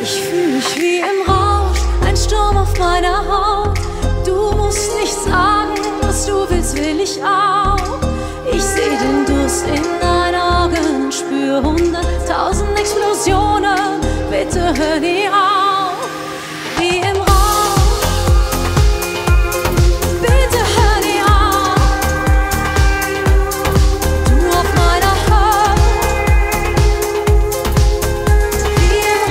Ich fühle mich wie im Rausch, ein Sturm auf meiner Haut. Du musst nicht sagen, was du willst, will ich auch. Ich seh den Durst in deinen Augen, spür 100.000 Explosionen. Bitte hör nie auf, wie im Rausch. Bitte hör nie auf. Du auf meiner Haut, wie im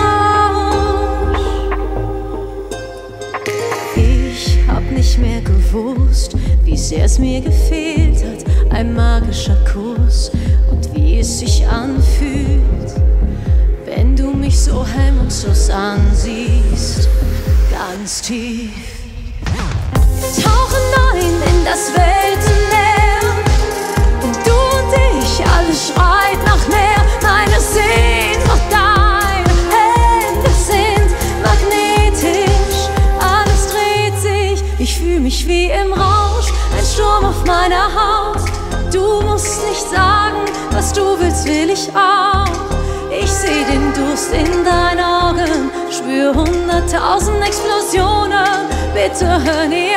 Rausch. Ich hab nicht mehr gewusst, wie sehr es mir gefehlt hat, ein magischer Kuss und wie es sich anfühlt, wenn du mich so hemmungslos ansiehst, ganz tief. Wir tauchen ein in das Weltenmeer und du und ich, alles schreit nach mehr. Meine Sehnsucht, deine Hände sind magnetisch, alles dreht sich. Ich fühle mich wie im Rausch, ein Sturm auf meiner Haut. Du musst nicht sagen, was du willst, will ich auch. Ich seh den Durst in deinen Augen, spür 100.000 Explosionen. Bitte hör nie